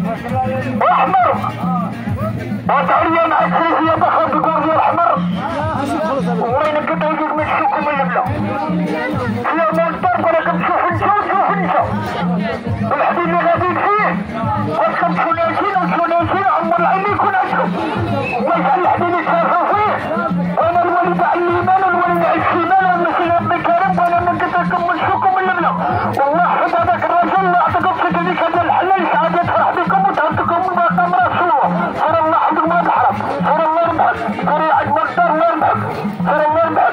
احمر وتعالي مع السيفيه دخل بقول ديال احمر وين كنت يجيك من الشكم اللبله فيها مال الضرب ولكن تشوف انت وتشوف انت الحديد اللي غادي فيه واسكم ثلاثين وثلاثين عمر العين يكون عندكم ويجعل الحديد يتسافر فيه وانا الوليد على اليمين والوليد على الشمال والمسيح ابن كريم وانا من قلت لكم من الشكم اللبله والله حفظ هذاك الرجل الله يعطيكم في هذيك هذا الحلال يسعد يفرح بكم وتعطيكم المقام رسوله سر الله عندكم هذا الحرام سر الله يربحك سر عندنا الدار الله يربحك سر الله يربحك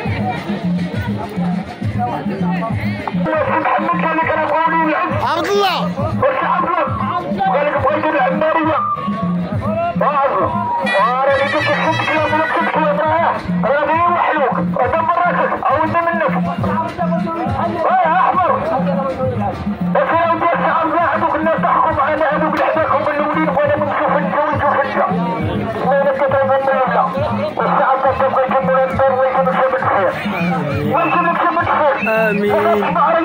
محمد قال لك انا قولي العز عبد الله بس عبد الله قال لك بغيت العماريه واعرف وانا اللي قلت لك شفت كلام ولا كتبت كلام راه غير محلوك ودبر راسك عودنا منك يا احمر بس لو جات عبد الله هذوك الناس تحكم على هذوك اللي حداكم الاولين وانا بنشوف انت ونشوف انت وانا كتب المولى والساعه تبقى يكمل الدار ويجيب الشبك خير ويجيب الشبك خير امين